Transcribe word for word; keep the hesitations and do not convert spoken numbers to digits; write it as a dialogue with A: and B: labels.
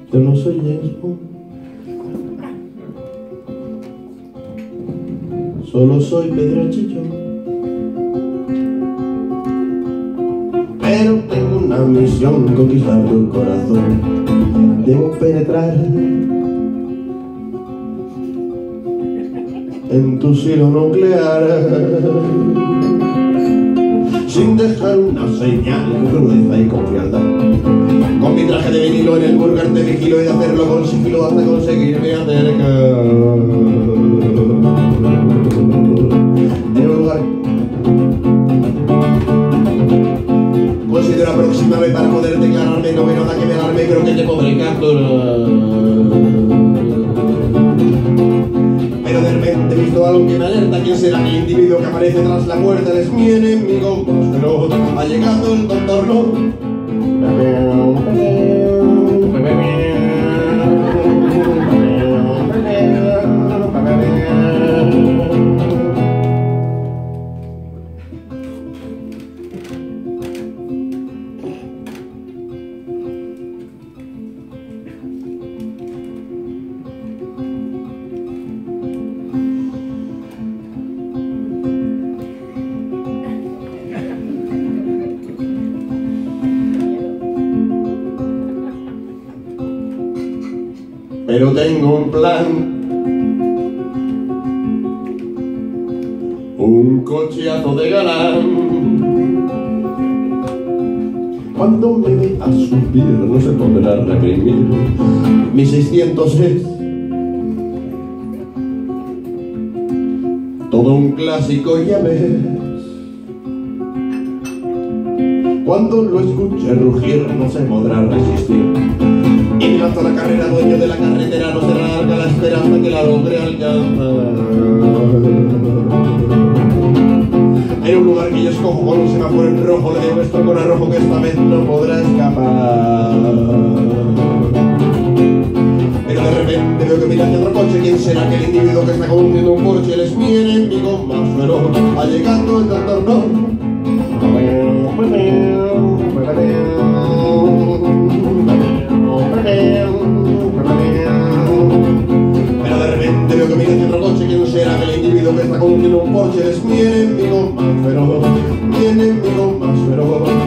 A: Yo no soy James Bond, solo soy Pedro Chichón, pero tengo una misión: conquistar tu corazón. Debo penetrar en tu silo nuclear sin dejar una señal, con crudeza y con frialdad. Con mi traje de vinilo en el burger te vigilo, y de hacerlo con sigilo hasta conseguirme acercar. En un lugar considero aproximarme para poder declararme, no veo nada que me alarme, creo que te podré capturar. Pero de repente he visto algo que me alerta. ¿Quién será el individuo que aparece tras la puerta? Es mi enemigo más feroz. Ha llegado el contorno. Pero tengo un plan, un cocheazo de galán. Cuando me vea subir no se podrá reprimir. Mi seiscientos es todo un clásico, ya ves. Cuando lo escuche rugir no se podrá resistir. Y mi lanzo la carrera, dueño de la carretera, no será larga la espera hasta que la logre alcanzar. En un lugar que yo escojo con un semáforo en rojo, le demuestro con arrojo que esta vez no podrá escapar. Pero de repente veo que mira hacia otro coche. ¿Quién será aquel individuo que está conduciendo un Porsche? Él es mi enemigo más feroz. Ha llegado el doctor No. Pero de repente veo que mira hacia otro coche. ¿Quién será aquel individuo que está conduciendo un Porsche? Él es mi enemigo más feroz, mi enemigo más feroz.